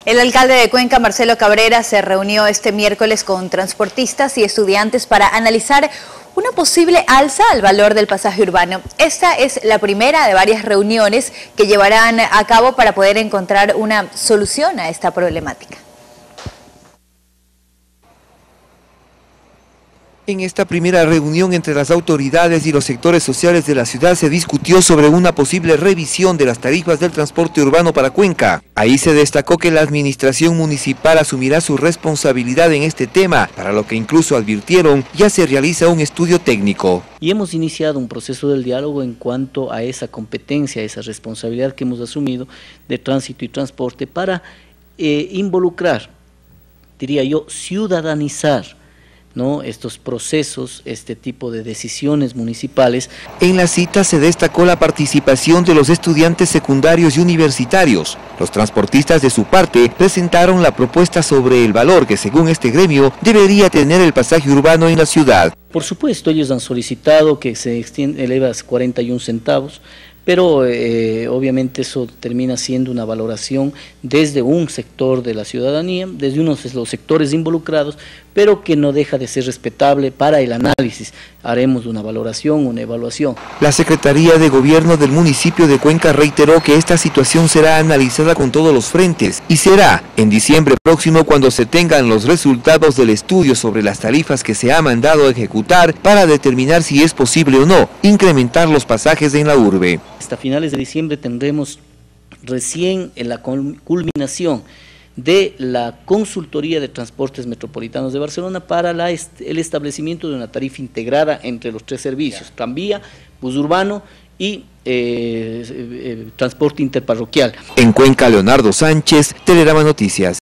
El alcalde de Cuenca, Marcelo Cabrera, se reunió este miércoles con transportistas y estudiantes para analizar una posible alza al valor del pasaje urbano. Esta es la primera de varias reuniones que llevarán a cabo para poder encontrar una solución a esta problemática. En esta primera reunión entre las autoridades y los sectores sociales de la ciudad se discutió sobre una posible revisión de las tarifas del transporte urbano para Cuenca. Ahí se destacó que la administración municipal asumirá su responsabilidad en este tema, para lo que incluso advirtieron ya se realiza un estudio técnico. Y hemos iniciado un proceso del diálogo en cuanto a esa competencia, esa responsabilidad que hemos asumido de tránsito y transporte para involucrar, diría yo, ciudadanizar, ¿no?, estos procesos, este tipo de decisiones municipales. En la cita se destacó la participación de los estudiantes secundarios y universitarios. Los transportistas de su parte presentaron la propuesta sobre el valor que según este gremio debería tener el pasaje urbano en la ciudad. Por supuesto, ellos han solicitado que se eleve a 41 centavos, pero obviamente eso termina siendo una valoración desde un sector de la ciudadanía, desde unos de los sectores involucrados, pero que no deja de ser respetable para el análisis. Haremos una valoración, una evaluación. La Secretaría de Gobierno del municipio de Cuenca reiteró que esta situación será analizada con todos los frentes y será en diciembre próximo cuando se tengan los resultados del estudio sobre las tarifas que se ha mandado a ejecutar para determinar si es posible o no incrementar los pasajes en la urbe. Hasta finales de diciembre tendremos recién en la culminación de la Consultoría de Transportes Metropolitanos de Barcelona para el establecimiento de una tarifa integrada entre los tres servicios, tranvía, bus urbano y transporte interparroquial. En Cuenca, Leonardo Sánchez, Telerama Noticias.